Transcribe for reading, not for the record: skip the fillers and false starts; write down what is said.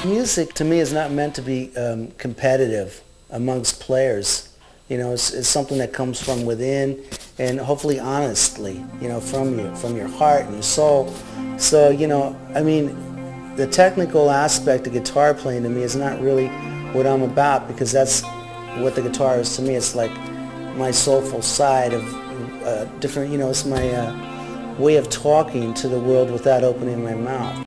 Music to me is not meant to be competitive amongst players. You know, it's something that comes from within and hopefully honestly, you know, from you, from your heart and your soul. So, you know, I mean, the technical aspect of guitar playing to me is not really what I'm about, because that's what the guitar is to me. It's like my soulful side of different, you know, it's my way of talking to the world without opening my mouth.